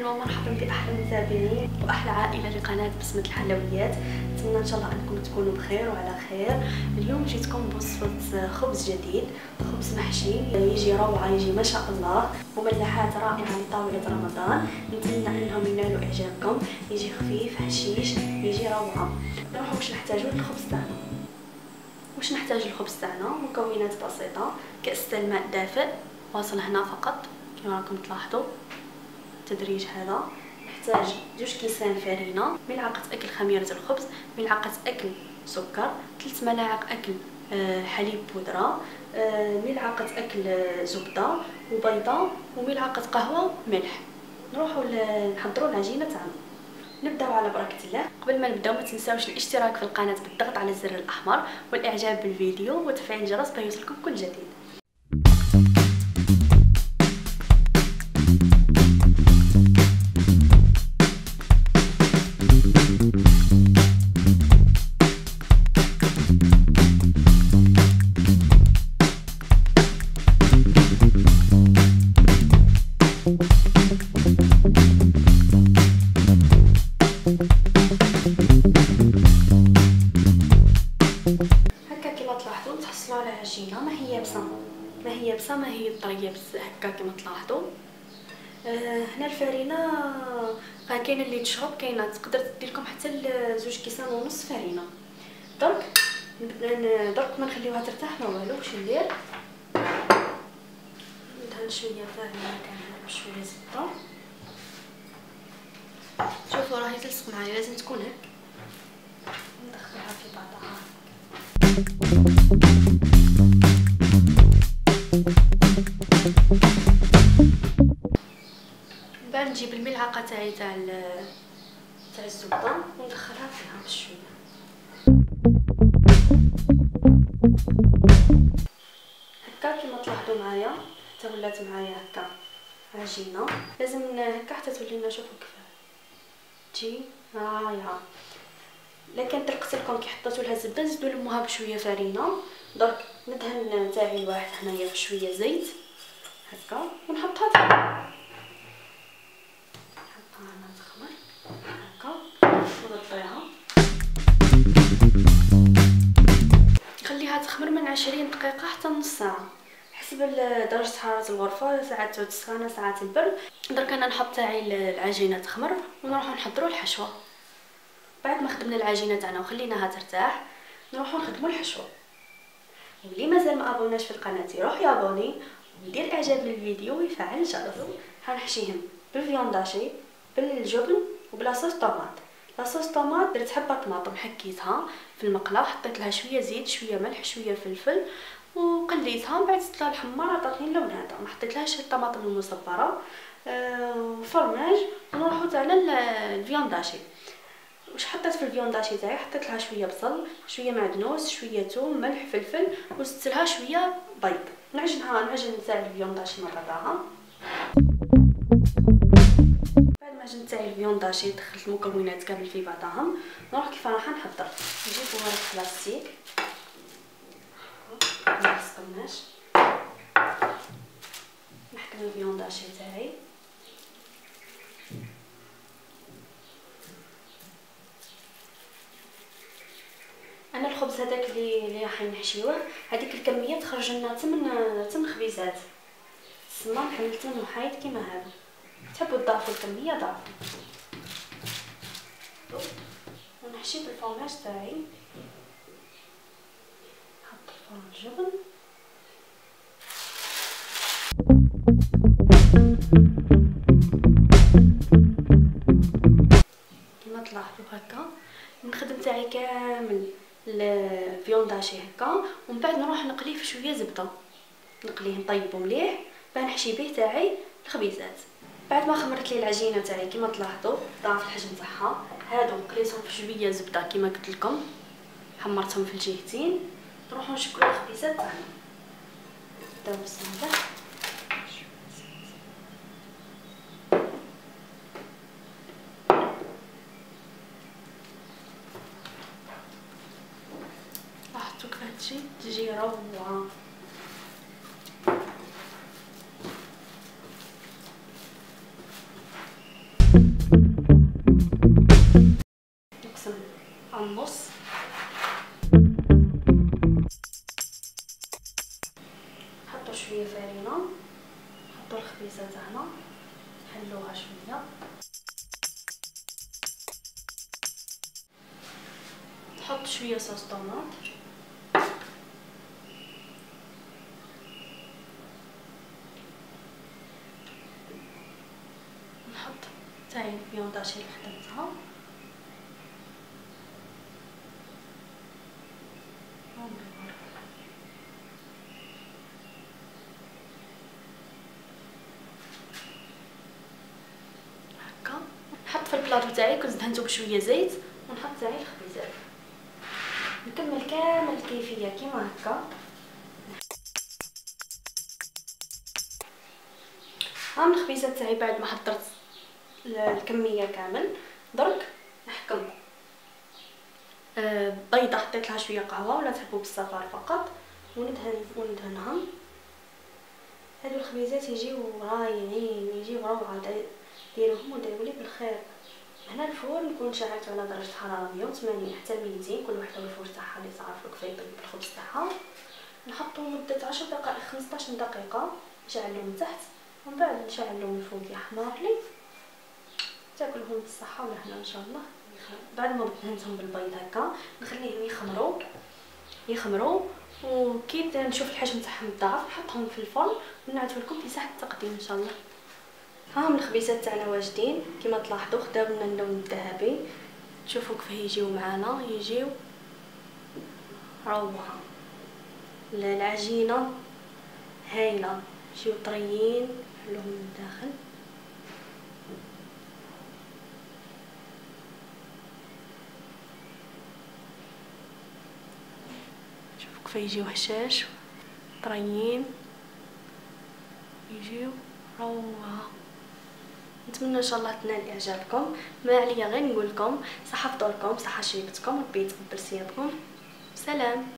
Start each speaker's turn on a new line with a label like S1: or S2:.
S1: اهلا ومرحبا باحلى متابعين واحلى عائله لقناه بسمه الحلويات. نتمنى ان شاء الله انكم تكونوا بخير وعلى خير. اليوم جيتكم بوصفه خبز جديد، خبز محشي يجي روعه، يجي ما شاء الله، مملحات رائعه لطاوله رمضان. نتمنى انهم ينالوا اعجابكم. يجي خفيف هشيش، يجي روعه. نروحوا واش نحتاجوا للخبز تاعنا. واش نحتاج الخبز تاعنا؟ مكونات بسيطه: كأس الماء دافئ واصل هنا فقط كما راكم تلاحظوا التدريج هذا. نحتاج 2 كيسان فرينه، ملعقه اكل خميره الخبز، ملعقه اكل سكر، 3 ملاعق اكل حليب بودره، ملعقه اكل زبده وبيضه، وملعقه قهوه ملح. نروحوا نحضروا العجينه تاعنا. نبداو على بركه الله. قبل ما نبداو ما تنساوش الاشتراك في القناه بالضغط على الزر الاحمر والاعجاب بالفيديو وتفعيل الجرس باش يوصلكم كل جديد. على عجينه ما هي يابسه ما هي طريه هكا كما تلاحظوا. هنا الفرينه كاينه اللي تشرب، كاينه تقدر دير لكم حتى 2 كيسان ونص فرينه. درك ما نخليوها ترتاح ما والو. واش ندير؟ ندهن شويه فرينه كامله بشويه زبده. شوفوا راهي تلصق معايا، لازم تكون هكا. ندخلها في بعضها. من بعد نجيب الملعقه تاعي تاع الزبده وندخلها فيها بشويه. هكا كما تلاحظوا معايا حتى ولات معايا هكا عجينه. لازم هكا حتى تولينا. شوفوا كيف تجي رايعه. لكن تركت لكم كي حطيتوا لها الزبده زيدوا لموها بشويه فرينه. درك ندهن تاعي الواحد هنايا بشويه زيت هكا ونحطها فيها. نحطها هنا تخمر هكا ونغطيها. نخليها تخمر من 20 دقيقه حتى نص ساعه حسب درجه حراره الغرفه، ساعات تعود السخانه ساعات البرد. درك انا نحط تاعي العجينه تخمر ونروحو نحضروا الحشوه. بعد ما خدمنا العجينه تاعنا وخليناها ترتاح نروحو نخدموا الحشوه. واللي مازال ما ابوناش في القناه يروح يابوني ويدير اعجاب للفيديو ويفعل الجرس. حنحشيهم بالفيونداشي بالجبن وبلاصوص طوماط. لاصوص طوماط درت حبه طماطم حكيتها في المقله وحطيت لها شويه زيت شويه ملح شويه فلفل وقليتها. من بعد زدت لها الحمار عطاتني اللون هذا. ما حطيتلهاش الطماطم المصبره وفرماج. نروحو على الفيونداشي. واش حطيت في الفيونداشي تاعي؟ حطيت لها شويه بصل شويه معدنوس شويه ثوم ملح فلفل وزدت لها شويه بيض. نعجن تاع الفيونداشي مع بعضها. بعد ما عجنت تاعي الفيونداشي دخلت المكونات كامل في بعضهم. نروح كيف راح نحضر. نجيب ورق بلاستيك ما نسقمناش، نحكم الفيونداشي تاعي. انا الخبز هذاك اللي راح نحشيوه هذيك الكميه تخرج لنا 8 خبيزات. السمان حملت منه حايد كيما هذا. تحبوا تضاعفوا الكميه ضاعفوا. ونحشي بالفرماج تاعي. نحط الفرن الجبن كما تلاحظوا هكا. نخدم تاعي كامل الفيونداشي هكا ومن بعد نروح نقليه في شويه زبده. نقليه نطيبو مليح باه نحشي به تاعي الخبيزات. بعد ما خمرت لي العجينه تاعي كما تلاحظوا ضاعف الحجم تاعها. هادو قليتهم في شويه زبده كما قلت لكم، حمرتهم في الجهتين. نروحو نشكلوا الخبيزات تاعنا. نبداو بالصندوق. لاحظتوا كيف تجي روعه. على النص. نحطو شويه فرينه، نحطو الخبيزه تاعنا نحلوها شويه، نحط شويه صوص طوماط، نحط تاعي الفيونداشي اللي خدمتها، هكا. نحط في البلاطو تاعي كنت دهنتو بشويه زيت، ونحط تاعي الخبيزات، نكمل كامل الكيفيه كيما هكا. ها من الخبيزات تاعي بعد ما حضرت الكميه كامل، درك نحكم بيضه حطيت لها شويه قهوه ولا تحبوا بالصفار فقط، وندهنها. هادو الخبيزات يجيو رايعين، يجيو روعه، ديروهم وديروا لي بالخير. هنا الفرن نكون شعلته على درجه حراره 180 حتى 200، كل وحده والفرن تاعها اللي تعرفوا كيف يطيب الخبز تاعها. نحطو مده 10 دقائق 15 دقيقه، نشعلو من تحت ومن بعد نشعلو من فوق يحمر لي. تاكلهم بالصحه والهنا ان شاء الله. بعد ما دهنتهم بالبيض هكا نخليهم يخمروا وكي نشوف الحجم تاعهم ضعف نحطهم في الفرن ونعرض لكم في ساعه التقديم ان شاء الله. ها هم الخبيزات تاعنا واجدين كما تلاحظوا، خداو لنا اللون الذهبي. تشوفوا كيف يجيو معانا، يجيو روعه. العجينه هايله، يجيو طريين حلوهم من الداخل. شوفوا كيف يجيو هشاش طريين، يجيو روعه. نتمنى ان شاء الله تنال اعجابكم. ما عليا غير نقول لكم صحه فطوركم، صحه شريبتكم، ربي يتقبل صيامكم. سلام.